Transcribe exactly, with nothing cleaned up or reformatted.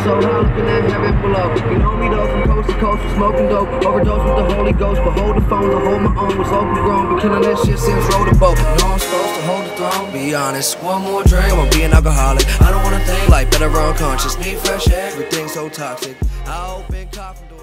so high, looking at heaven below. You know me though, from coast to coast, we're smoking dope. Overdose with the Holy Ghost, but hold the phone to hold my own. Was open grown, but killing that shit since rode a boat. You know I'm supposed to hold the throne, be honest. One more drink, I'm be an alcoholic. I don't wanna think like better on conscious. Need fresh air, everything's so toxic. I open coffin